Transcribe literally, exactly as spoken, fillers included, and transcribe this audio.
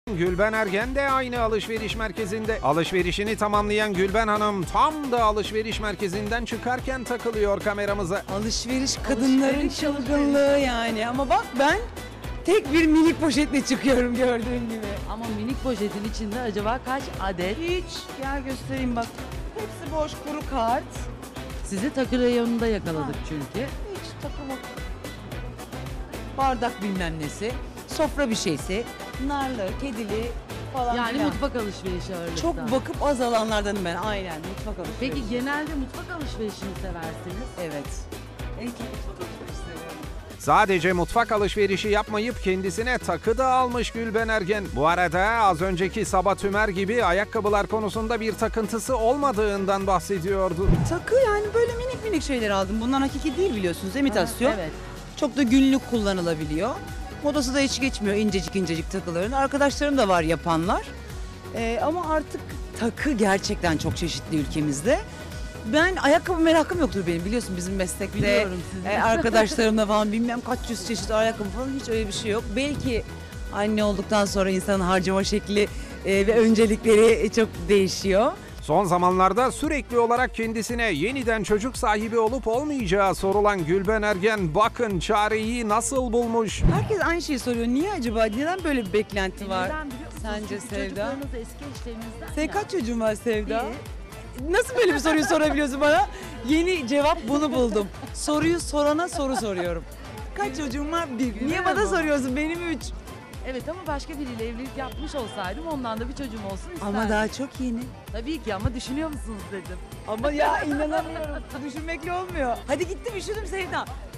Gülben Ergen de aynı alışveriş merkezinde. Alışverişini tamamlayan Gülben Hanım tam da alışveriş merkezinden çıkarken takılıyor kameramıza. Alışveriş kadınların çılgınlığı yani. Ama bak ben tek bir minik poşetle çıkıyorum gördüğün gibi. Ama minik poşetin içinde acaba kaç adet? Hiç. Gel göstereyim bak. Hepsi boş kuru kart. Sizi takı reyonunda yakaladık Ha. çünkü. Hiç takım bardak bilmem nesi. Sofra bir şeysi. Narlı, kedili falan Yani filan. mutfak alışverişi ağırlıkta. Çok bakıp az alanlardanım ben. Aynen mutfak alışverişi. Peki genelde mutfak alışverişini seversiniz. Evet. En çok mutfak alışverişi seviyorum. Sadece mutfak alışverişi yapmayıp kendisine takı da almış Gülben Ergen. Bu arada az önceki Sabah Tümer gibi ayakkabılar konusunda bir takıntısı olmadığından bahsediyordu. Takı yani böyle minik minik şeyler aldım. Bunlar hakiki değil biliyorsunuz, imitasyon. Evet. Çok da günlük kullanılabiliyor. Modası da hiç geçmiyor incecik incecik takıların. Arkadaşlarım da var yapanlar. Ee, ama artık takı gerçekten çok çeşitli ülkemizde. Ben ayakkabı merakım yoktur benim biliyorsun bizim meslekte. Biliyorum sizi. e, arkadaşlarımla falan bilmem kaç yüz çeşit ayakkabı falan hiç öyle bir şey yok. Belki anne olduktan sonra insanın harcama şekli e, ve öncelikleri çok değişiyor. Son zamanlarda sürekli olarak kendisine yeniden çocuk sahibi olup olmayacağı sorulan Gülben Ergen bakın çareyi nasıl bulmuş. Herkes aynı şeyi soruyor. Niye acaba? Neden böyle bir beklenti var? Neden biliyor musunuz? Sence Çünkü Sevda? çocuklarınız eski eşlerinizden Senin ya. kaç çocuğun var Sevda? Bir. Nasıl böyle bir soruyu sorabiliyorsun bana? Yeni cevap bunu buldum. Soruyu sorana soru soruyorum. Kaç çocuğun var? Bir. Niye bana soruyorsun? Benim üç. Evet ama başka biriyle evlilik yapmış olsaydım ondan da bir çocuğum olsun isterdim. Ama daha çok yeni. Tabii ki ama düşünüyor musunuz dedim. Ama ya inanamıyorum. Düşünmekle olmuyor. Hadi gittim üşüdüm Sevda.